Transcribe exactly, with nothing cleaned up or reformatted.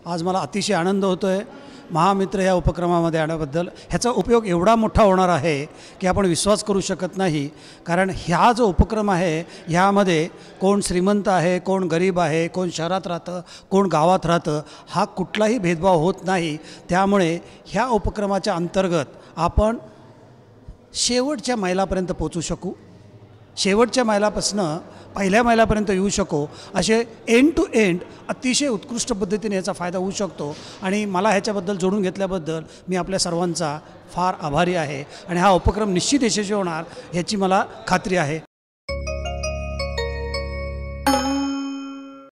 आज मला अतिशय आनंद होतो आहे महामित्र या उपक्रमामध्ये आल्याबद्दल। ह्याचा उपयोग एवढा मोठा होणार आहे की आपण विश्वास करू शकत नाही, कारण ह्या जो उपक्रम आहे ह्यामध्ये कोण श्रीमंत आहे, कोण गरीब आहे, कोण शहरात राहतं, कोण गावात राहतं, हा कुठलाही भेदभाव होत नाही। त्यामुळे ह्या उपक्रमाच्या अंतर्गत आपण शेवटच्या मैलापर्यंत पोचू शकू, शेवटच्या मैलापासून पहिल्या मैलापर्यंत येऊ शकू, असे एंड टू एंड अतिशय उत्कृष्ट पद्धतीने याचा फायदा होऊ शकतो। आणि मला ह्याच्याबद्दल जोडून घेतल्याबद्दल मी आपल्या सर्वांचा फार आभारी आहे आणि हा उपक्रम निश्चित यशस्वी होणार ह्याची मला खात्री आहे।